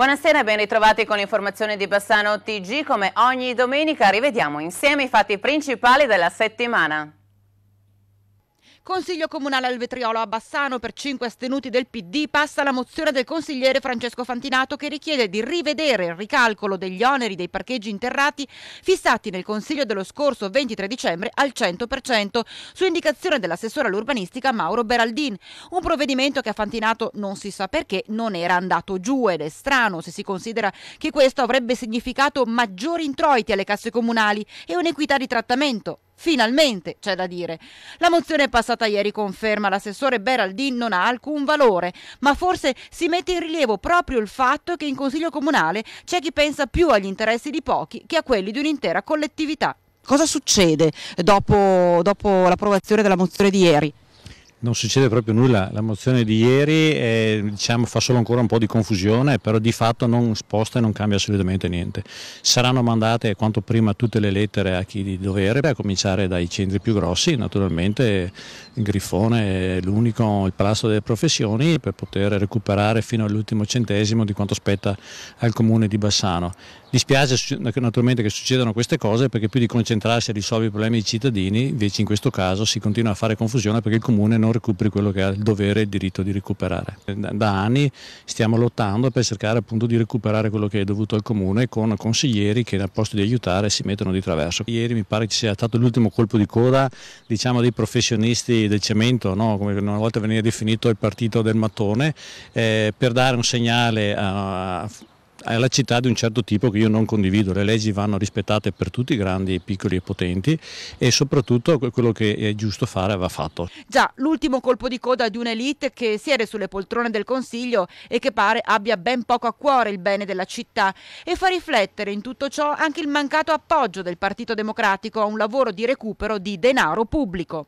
Buonasera e ben ritrovati con l'informazione di Bassano TG. Come ogni domenica rivediamo insieme i fatti principali della settimana. Consiglio comunale al Vetriolo a Bassano, per 5 astenuti del PD passa la mozione del consigliere Francesco Fantinato che richiede di rivedere il ricalcolo degli oneri dei parcheggi interrati fissati nel Consiglio dello scorso 23 dicembre al 100% su indicazione dell'assessore all'urbanistica Mauro Beraldin. Un provvedimento che a Fantinato non si sa perché non era andato giù, ed è strano se si considera che questo avrebbe significato maggiori introiti alle casse comunali e un'equità di trattamento. Finalmente, c'è da dire. La mozione passata ieri conferma l'assessore Beraldin non ha alcun valore, ma forse si mette in rilievo proprio il fatto che in Consiglio Comunale c'è chi pensa più agli interessi di pochi che a quelli di un'intera collettività. Cosa succede dopo l'approvazione della mozione di ieri? Non succede proprio nulla, la mozione di ieri fa solo ancora un po' di confusione, però di fatto non sposta e non cambia assolutamente niente. Saranno mandate quanto prima tutte le lettere a chi di dovere, a cominciare dai centri più grossi, naturalmente il Grifone è l'unico, il Palazzo delle Professioni, per poter recuperare fino all'ultimo centesimo di quanto spetta al Comune di Bassano. Dispiace naturalmente che succedano queste cose, perché più di concentrarsi a risolvere i problemi dei cittadini, invece in questo caso si continua a fare confusione perché il Comune non recuperi quello che ha il dovere e il diritto di recuperare. Da anni stiamo lottando per cercare appunto di recuperare quello che è dovuto al Comune, con consiglieri che al posto di aiutare si mettono di traverso. Ieri mi pare che sia stato l'ultimo colpo di coda, diciamo, dei professionisti del cemento, no? Come una volta veniva definito il partito del mattone, per dare un segnale alla città di un certo tipo che io non condivido. Le leggi vanno rispettate per tutti, grandi, piccoli e potenti, e soprattutto quello che è giusto fare va fatto. Già, l'ultimo colpo di coda di un'elite che siede sulle poltrone del Consiglio e che pare abbia ben poco a cuore il bene della città, e fa riflettere in tutto ciò anche il mancato appoggio del Partito Democratico a un lavoro di recupero di denaro pubblico.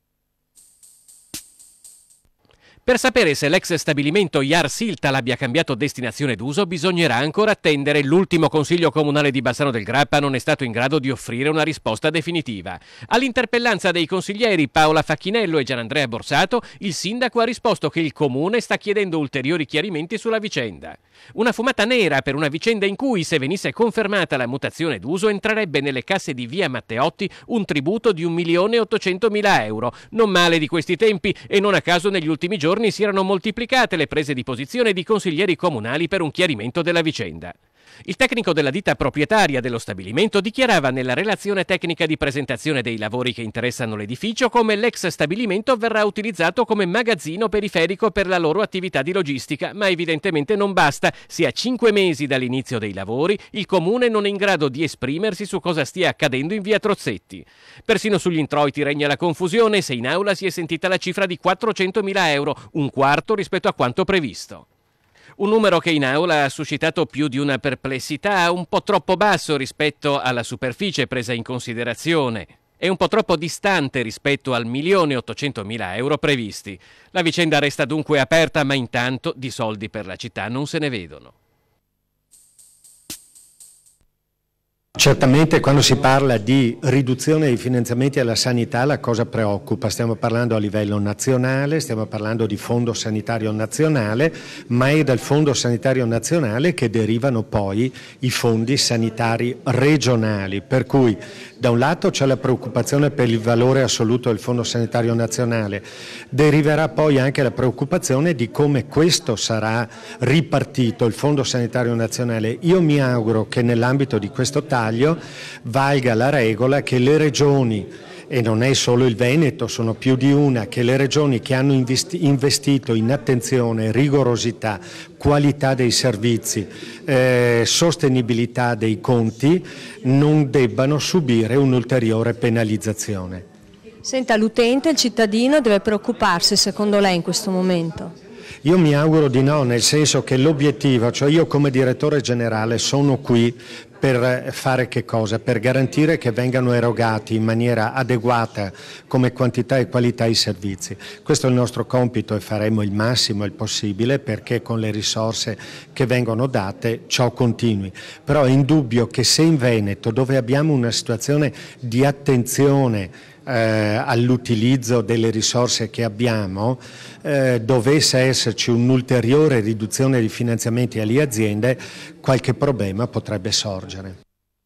Per sapere se l'ex stabilimento Iar Siltal abbia cambiato destinazione d'uso bisognerà ancora attendere. L'ultimo Consiglio Comunale di Bassano del Grappa non è stato in grado di offrire una risposta definitiva. All'interpellanza dei consiglieri Paola Facchinello e Gianandrea Borsato, il sindaco ha risposto che il Comune sta chiedendo ulteriori chiarimenti sulla vicenda. Una fumata nera per una vicenda in cui, se venisse confermata la mutazione d'uso, entrerebbe nelle casse di via Matteotti un tributo di 1.800.000 euro. Non male di questi tempi, e non a caso negli ultimi giorni si erano moltiplicate le prese di posizione di consiglieri comunali per un chiarimento della vicenda. Il tecnico della ditta proprietaria dello stabilimento dichiarava nella relazione tecnica di presentazione dei lavori che interessano l'edificio come l'ex stabilimento verrà utilizzato come magazzino periferico per la loro attività di logistica, ma evidentemente non basta. Se a 5 mesi dall'inizio dei lavori il Comune non è in grado di esprimersi su cosa stia accadendo in via Trozzetti. Persino sugli introiti regna la confusione, se in aula si è sentita la cifra di 400.000 euro, un quarto rispetto a quanto previsto. Un numero che in aula ha suscitato più di una perplessità, un po' troppo basso rispetto alla superficie presa in considerazione e un po' troppo distante rispetto al 1.800.000 euro previsti. La vicenda resta dunque aperta, ma intanto di soldi per la città non se ne vedono. Certamente quando si parla di riduzione dei finanziamenti alla sanità la cosa preoccupa, stiamo parlando a livello nazionale, stiamo parlando di Fondo Sanitario Nazionale, ma è dal Fondo Sanitario Nazionale che derivano poi i fondi sanitari regionali, per cui da un lato c'è la preoccupazione per il valore assoluto del Fondo Sanitario Nazionale, deriverà poi anche la preoccupazione di come questo sarà ripartito, il Fondo Sanitario Nazionale. Io mi auguro che nell'ambito di questo taglio valga la regola che le regioni, e non è solo il Veneto, sono più di una, che le regioni che hanno investito in attenzione, rigorosità, qualità dei servizi, sostenibilità dei conti, non debbano subire un'ulteriore penalizzazione. Senta, l'utente, il cittadino deve preoccuparsi secondo lei in questo momento? Io mi auguro di no, nel senso che l'obiettivo, cioè io come direttore generale sono qui per fare che cosa? Per garantire che vengano erogati in maniera adeguata come quantità e qualità i servizi. Questo è il nostro compito e faremo il massimo, il possibile, perché con le risorse che vengono date ciò continui. Però è indubbio che se in Veneto, dove abbiamo una situazione di attenzione all'utilizzo delle risorse che abbiamo, dovesse esserci un'ulteriore riduzione di finanziamenti alle aziende, qualche problema potrebbe sorgere.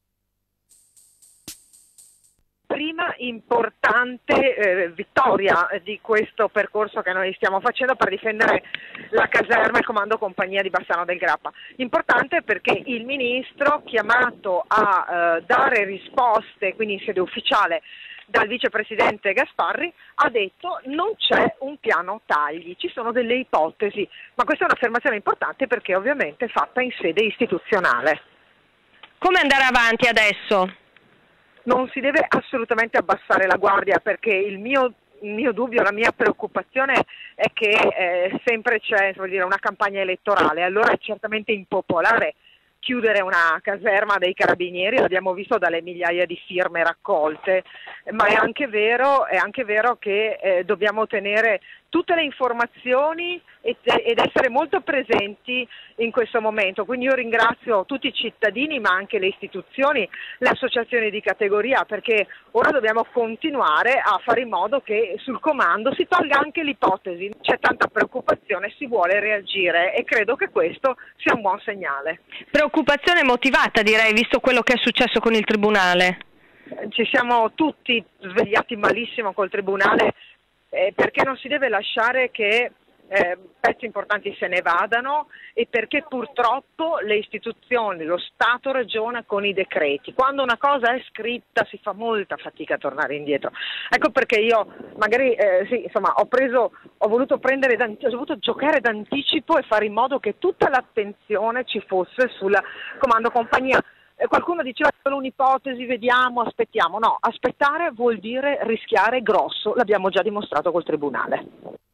Prima importante vittoria di questo percorso che noi stiamo facendo per difendere la caserma e il comando compagnia di Bassano del Grappa. Importante perché il ministro, chiamato a dare risposte, quindi in sede ufficiale, dal vicepresidente Gasparri, ha detto non c'è un piano tagli, ci sono delle ipotesi, ma questa è un'affermazione importante perché ovviamente è fatta in sede istituzionale. Come andare avanti adesso? Non si deve assolutamente abbassare la guardia, perché il mio dubbio, la mia preoccupazione è che sempre c'è una campagna elettorale, allora è certamente impopolare chiudere una caserma dei carabinieri, l'abbiamo visto dalle migliaia di firme raccolte, ma è anche vero che dobbiamo ottenere tutte le informazioni ed essere molto presenti in questo momento. Quindi io ringrazio tutti i cittadini, ma anche le istituzioni, le associazioni di categoria, perché ora dobbiamo continuare a fare in modo che sul comando si tolga anche l'ipotesi. C'è tanta preoccupazione, si vuole reagire e credo che questo sia un buon segnale. Preoccupazione motivata, direi, visto quello che è successo con il Tribunale. Ci siamo tutti svegliati malissimo col Tribunale, perché non si deve lasciare che pezzi importanti se ne vadano e perché purtroppo le istituzioni, lo Stato ragiona con i decreti. Quando una cosa è scritta si fa molta fatica a tornare indietro. Ecco perché io magari ho voluto giocare d'anticipo e fare in modo che tutta l'attenzione ci fosse sul comando compagnia. Qualcuno diceva solo un'ipotesi, vediamo, aspettiamo. No, aspettare vuol dire rischiare grosso, l'abbiamo già dimostrato col Tribunale.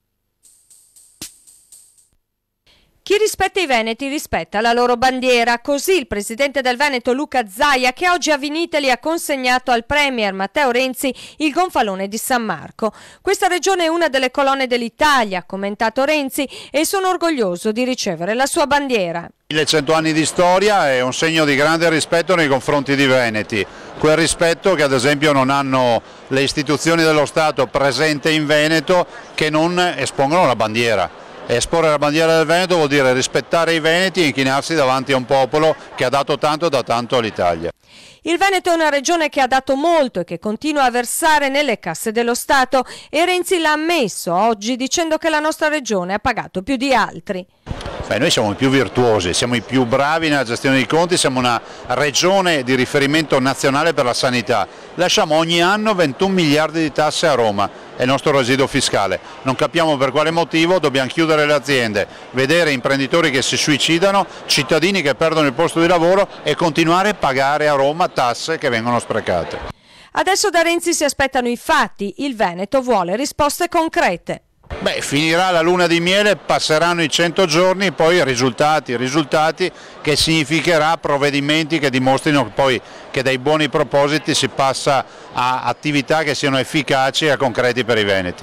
Chi rispetta i veneti rispetta la loro bandiera, così il presidente del Veneto Luca Zaia, che oggi a Vinitaly ha consegnato al premier Matteo Renzi il gonfalone di San Marco. Questa regione è una delle colonne dell'Italia, ha commentato Renzi, e sono orgoglioso di ricevere la sua bandiera. 1100 anni di storia è un segno di grande rispetto nei confronti di veneti, quel rispetto che ad esempio non hanno le istituzioni dello Stato presente in Veneto, che non espongono la bandiera. Esporre la bandiera del Veneto vuol dire rispettare i veneti e inchinarsi davanti a un popolo che ha dato tanto e dà tanto all'Italia. Il Veneto è una regione che ha dato molto e che continua a versare nelle casse dello Stato, e Renzi l'ha ammesso oggi dicendo che la nostra regione ha pagato più di altri. Noi siamo i più virtuosi, siamo i più bravi nella gestione dei conti, siamo una regione di riferimento nazionale per la sanità. Lasciamo ogni anno 21 miliardi di tasse a Roma, è il nostro residuo fiscale. Non capiamo per quale motivo dobbiamo chiudere le aziende, vedere imprenditori che si suicidano, cittadini che perdono il posto di lavoro e continuare a pagare a Roma tasse che vengono sprecate. Adesso da Renzi si aspettano i fatti, il Veneto vuole risposte concrete. Finirà la luna di miele, passeranno i 100 giorni, poi risultati, che significherà provvedimenti che dimostrino poi che dai buoni propositi si passa a attività che siano efficaci e concreti per i veneti.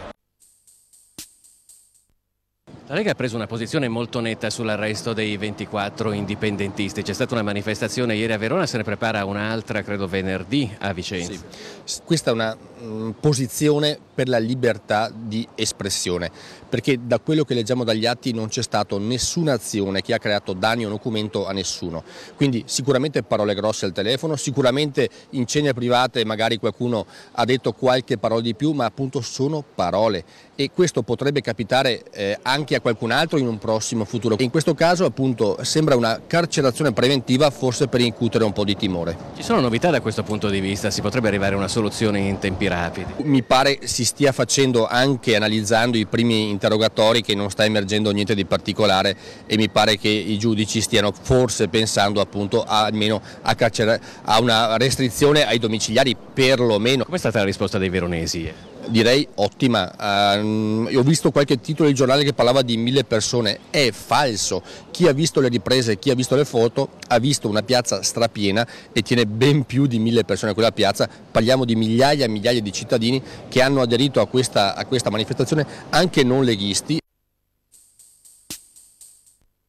La Lega ha preso una posizione molto netta sull'arresto dei 24 indipendentisti. C'è stata una manifestazione ieri a Verona, se ne prepara un'altra, credo venerdì, a Vicenza. Sì. Questa è una posizione per la libertà di espressione, perché da quello che leggiamo dagli atti non c'è stata nessuna azione che ha creato danni o documento a nessuno. Quindi sicuramente parole grosse al telefono, sicuramente in cene private magari qualcuno ha detto qualche parola di più, ma appunto sono parole, e questo potrebbe capitare anche a qualcun altro in un prossimo futuro. In questo caso appunto sembra una carcerazione preventiva, forse per incutere un po' di timore. Ci sono novità da questo punto di vista? Si potrebbe arrivare a una soluzione in tempi rapidi? Mi pare si stia facendo, anche analizzando i primi interrogatori, che non sta emergendo niente di particolare, e mi pare che i giudici stiano forse pensando appunto almeno a una restrizione ai domiciliari perlomeno. Come è stata la risposta dei veronesi? Direi ottima. Ho visto qualche titolo di giornale che parlava di 1000 persone, è falso. Chi ha visto le riprese, chi ha visto le foto, ha visto una piazza strapiena e tiene ben più di 1000 persone a quella piazza. Parliamo di migliaia e migliaia di cittadini che hanno aderito a questa manifestazione, anche non leghisti.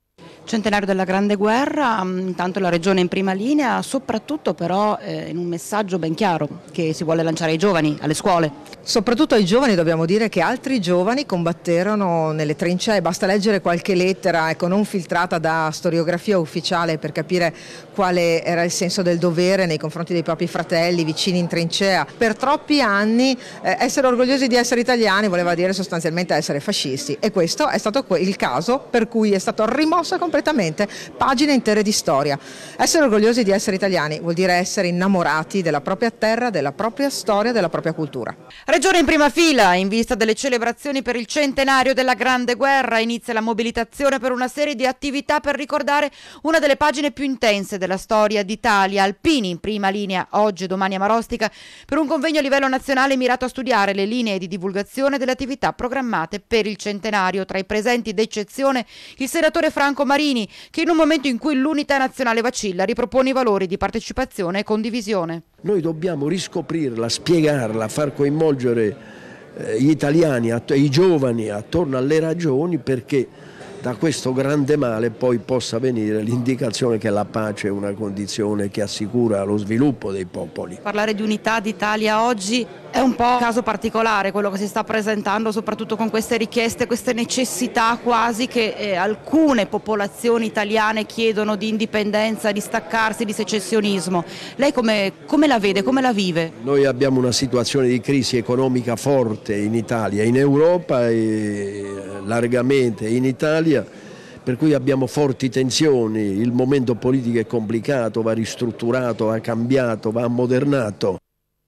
Centenario della Grande Guerra, intanto la regione in prima linea, soprattutto però in un messaggio ben chiaro che si vuole lanciare ai giovani, alle scuole. Soprattutto ai giovani dobbiamo dire che altri giovani combatterono nelle trincee, basta leggere qualche lettera, ecco, non filtrata da storiografia ufficiale per capire quale era il senso del dovere nei confronti dei propri fratelli vicini in trincea. Per troppi anni essere orgogliosi di essere italiani voleva dire sostanzialmente essere fascisti, e questo è stato il caso per cui è stato rimosso completamente pagine intere di storia. Essere orgogliosi di essere italiani vuol dire essere innamorati della propria terra, della propria storia, della propria cultura. Regione in prima fila, in vista delle celebrazioni per il centenario della Grande Guerra, inizia la mobilitazione per una serie di attività per ricordare una delle pagine più intense della storia d'Italia. Alpini in prima linea oggi e domani a Marostica per un convegno a livello nazionale mirato a studiare le linee di divulgazione delle attività programmate per il centenario. Tra i presenti d'eccezione il senatore Franco Marini, che in un momento in cui l'unità nazionale vacilla ripropone i valori di partecipazione e condivisione. Noi dobbiamo riscoprirla, spiegarla, far coinvolgere gli italiani, i giovani attorno alle ragioni perché da questo grande male poi possa venire l'indicazione che la pace è una condizione che assicura lo sviluppo dei popoli. Parlare di unità d'Italia oggi è un po' un caso particolare quello che si sta presentando, soprattutto con queste richieste, queste necessità quasi che alcune popolazioni italiane chiedono di indipendenza, di staccarsi, di secessionismo. Lei come la vede, come la vive? Noi abbiamo una situazione di crisi economica forte in Italia, in Europa e largamente in Italia, per cui abbiamo forti tensioni, il momento politico è complicato, va ristrutturato, va cambiato, va ammodernato.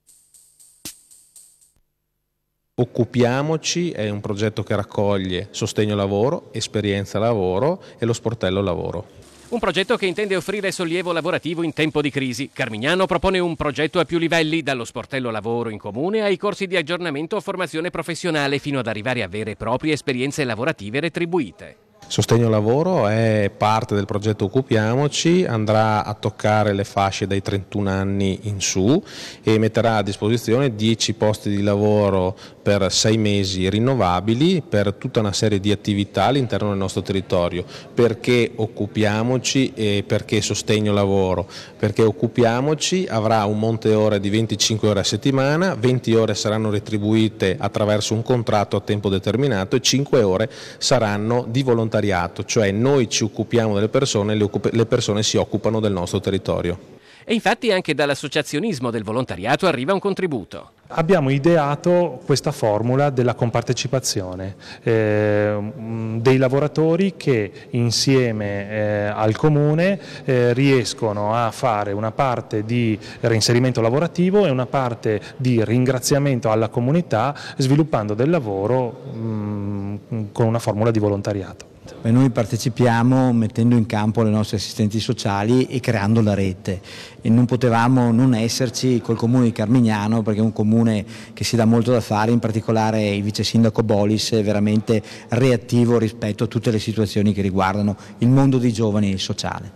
Occupiamoci è un progetto che raccoglie sostegno lavoro, esperienza lavoro e lo sportello lavoro. Un progetto che intende offrire sollievo lavorativo in tempo di crisi. Carmignano propone un progetto a più livelli, dallo sportello lavoro in comune ai corsi di aggiornamento o formazione professionale, fino ad arrivare a vere e proprie esperienze lavorative retribuite. Sostegno lavoro è parte del progetto Occupiamoci, andrà a toccare le fasce dai 31 anni in su e metterà a disposizione 10 posti di lavoro per 6 mesi rinnovabili per tutta una serie di attività all'interno del nostro territorio. Perché Occupiamoci e perché Sostegno Lavoro? Perché Occupiamoci avrà un monte ore di 25 ore a settimana, 20 ore saranno retribuite attraverso un contratto a tempo determinato e 5 ore saranno di volontariato, cioè noi ci occupiamo delle persone, le persone si occupano del nostro territorio. E infatti anche dall'associazionismo del volontariato arriva un contributo. Abbiamo ideato questa formula della compartecipazione dei lavoratori che insieme al Comune riescono a fare una parte di reinserimento lavorativo e una parte di ringraziamento alla comunità sviluppando del lavoro con una formula di volontariato. Noi partecipiamo mettendo in campo le nostre assistenti sociali e creando la rete, e non potevamo non esserci col comune di Carmignano perché è un comune che si dà molto da fare, in particolare il vice sindaco Bolis è veramente reattivo rispetto a tutte le situazioni che riguardano il mondo dei giovani e il sociale.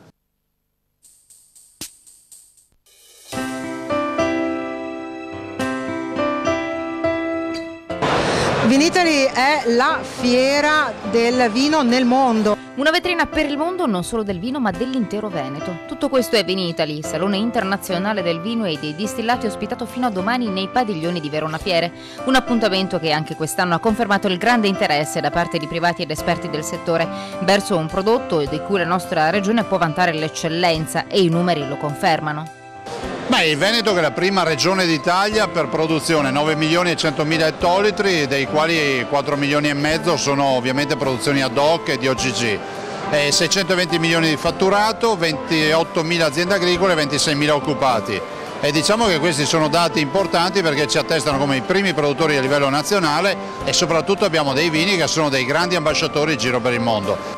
Vinitaly è la fiera del vino nel mondo. Una vetrina per il mondo non solo del vino ma dell'intero Veneto. Tutto questo è Vinitaly, salone internazionale del vino e dei distillati ospitato fino a domani nei padiglioni di Verona Fiere. Un appuntamento che anche quest'anno ha confermato il grande interesse da parte di privati ed esperti del settore verso un prodotto di cui la nostra regione può vantare l'eccellenza, e i numeri lo confermano. Beh, il Veneto che è la prima regione d'Italia per produzione, 9 milioni e 100 mila ettolitri, dei quali 4 milioni e mezzo sono ovviamente produzioni ad hoc e di OGG. 620 milioni di fatturato, 28 mila aziende agricole, 26 mila occupati. E diciamo che questi sono dati importanti perché ci attestano come i primi produttori a livello nazionale e soprattutto abbiamo dei vini che sono dei grandi ambasciatori in giro per il mondo.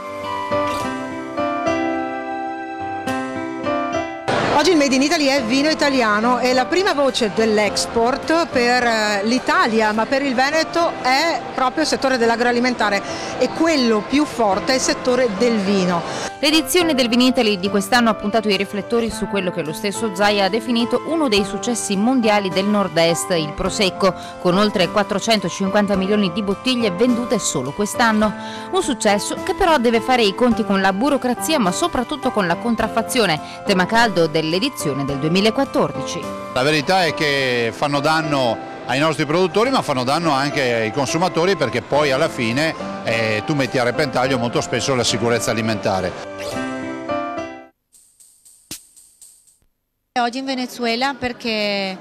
Oggi il Made in Italy è vino italiano e la prima voce dell'export per l'Italia, ma per il Veneto è proprio il settore dell'agroalimentare. e quello più forte è il settore del vino. L'edizione del Vinitaly di quest'anno ha puntato i riflettori su quello che lo stesso Zaia ha definito uno dei successi mondiali del nord-est, il Prosecco, con oltre 450 milioni di bottiglie vendute solo quest'anno. Un successo che però deve fare i conti con la burocrazia, ma soprattutto con la contraffazione, tema caldo dell'edizione del 2014. La verità è che fanno danno ai nostri produttori, ma fanno danno anche ai consumatori, perché poi alla fine tu metti a repentaglio molto spesso la sicurezza alimentare. Oggi in Venezuela perché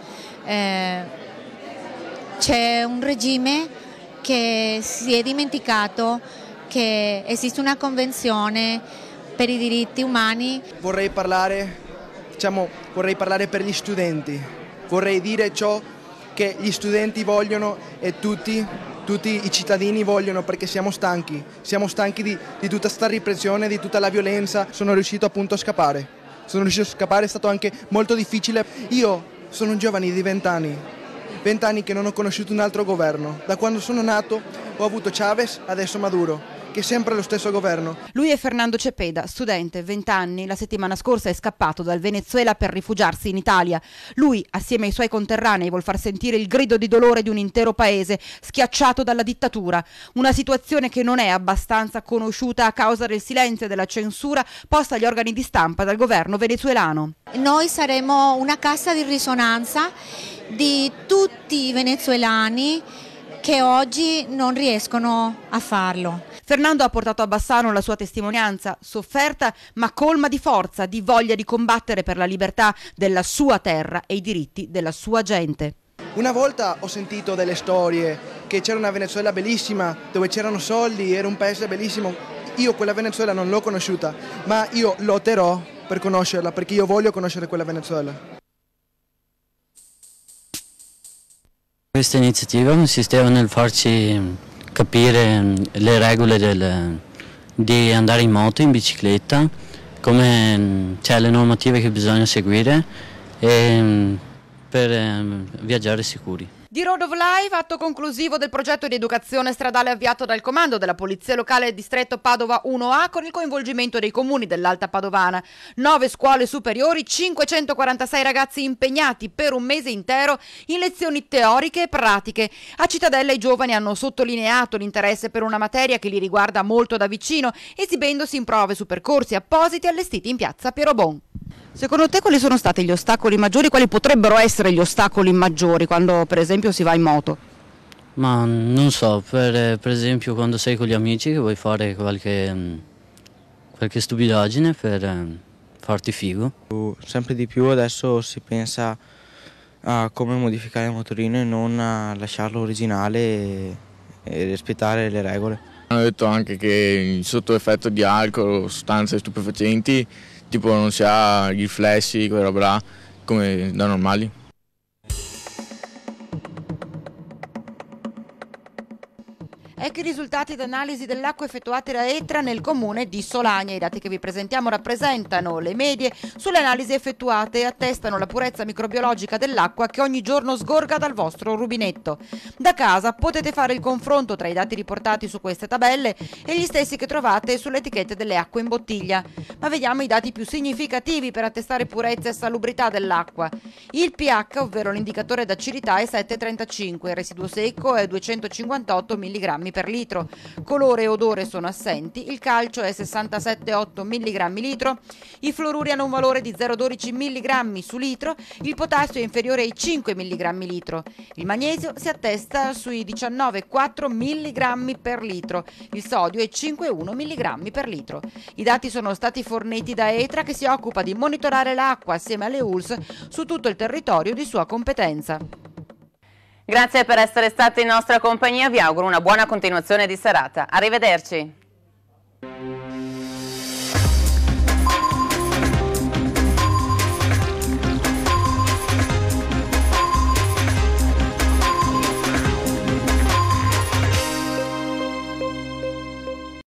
c'è un regime che si è dimenticato che esiste una convenzione per i diritti umani. Vorrei parlare per gli studenti, vorrei dire ciò che gli studenti vogliono e tutti i cittadini vogliono, perché siamo stanchi di tutta questa repressione, di tutta la violenza. Sono riuscito appunto a scappare. È stato anche molto difficile. Io sono un giovane di 20 anni che non ho conosciuto un altro governo. Da quando sono nato ho avuto Chavez, adesso Maduro, che è sempre lo stesso governo. Lui è Fernando Cepeda, studente, 20 anni. La settimana scorsa è scappato dal Venezuela per rifugiarsi in Italia. Lui, assieme ai suoi conterranei, vuol far sentire il grido di dolore di un intero paese schiacciato dalla dittatura. Una situazione che non è abbastanza conosciuta a causa del silenzio e della censura posta agli organi di stampa dal governo venezuelano. Noi saremo una cassa di risonanza di tutti i venezuelani che oggi non riescono a farlo. Fernando ha portato a Bassano la sua testimonianza, sofferta ma colma di forza, di voglia di combattere per la libertà della sua terra e i diritti della sua gente. Una volta ho sentito delle storie che c'era una Venezuela bellissima, dove c'erano soldi, era un paese bellissimo. Io quella Venezuela non l'ho conosciuta, ma io lotterò per conoscerla, perché io voglio conoscere quella Venezuela. Questa iniziativa consisteva nel farci capire le regole di andare in moto, in bicicletta, come le normative che bisogna seguire per viaggiare sicuri. Di Road of Life, atto conclusivo del progetto di educazione stradale avviato dal comando della Polizia Locale Distretto Padova 1A con il coinvolgimento dei comuni dell'Alta Padovana. 9 scuole superiori, 546 ragazzi impegnati per un mese intero in lezioni teoriche e pratiche. A Cittadella i giovani hanno sottolineato l'interesse per una materia che li riguarda molto da vicino, esibendosi in prove su percorsi appositi allestiti in piazza Piero Bon. Secondo te quali sono stati gli ostacoli maggiori, quali potrebbero essere gli ostacoli maggiori quando per esempio si va in moto? Ma non so, per esempio quando sei con gli amici che vuoi fare qualche stupidaggine per farti figo. Sempre di più adesso si pensa a come modificare il motorino e non a lasciarlo originale e rispettare le regole. Hanno detto anche che sotto effetto di alcol o sostanze stupefacenti tipo non si ha i riflessi, quella roba là, come da normali. Ecco i risultati d'analisi dell'acqua effettuati da ETRA nel comune di Solagna. I dati che vi presentiamo rappresentano le medie sulle analisi effettuate e attestano la purezza microbiologica dell'acqua che ogni giorno sgorga dal vostro rubinetto. Da casa potete fare il confronto tra i dati riportati su queste tabelle e gli stessi che trovate sulle etichette delle acque in bottiglia. Ma vediamo i dati più significativi per attestare purezza e salubrità dell'acqua. Il pH, ovvero l'indicatore d'acidità, è 7,35, il residuo secco è 258 mg per litro, colore e odore sono assenti, il calcio è 67,8 mg litro, i fluoruri hanno un valore di 0,12 mg su litro, il potassio è inferiore ai 5 mg litro, il magnesio si attesta sui 19,4 mg per litro, il sodio è 5,1 mg per litro. I dati sono stati forniti da ETRA che si occupa di monitorare l'acqua assieme alle ULSS su tutto il territorio di sua competenza. Grazie per essere stati in nostra compagnia, vi auguro una buona continuazione di serata. Arrivederci.